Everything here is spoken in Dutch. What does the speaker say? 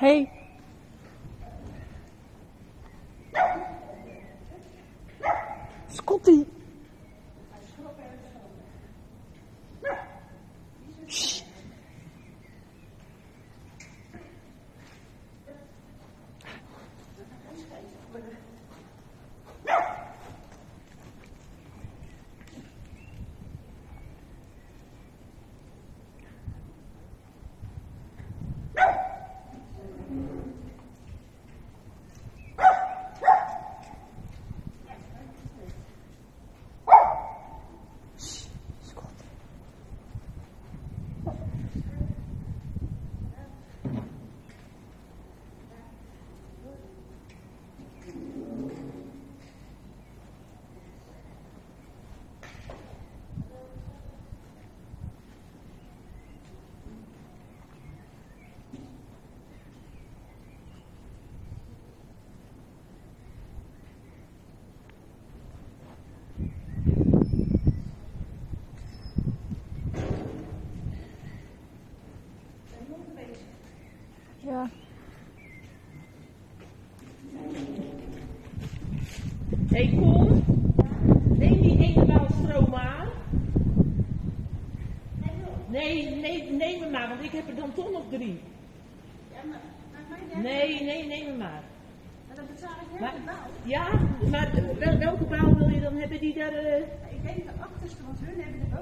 Hey. Scotty. Shh. Ja. Hey, kom. Neem die ene stroom aan. Nee, neem hem maar, want ik heb er dan toch nog 3. Ja, maar mij Nee, neem hem maar. Maar dan betaal ik heel de bouw. Ja, maar welke bouw wil je dan hebben die daar... Ik weet niet de achterste, want hun hebben de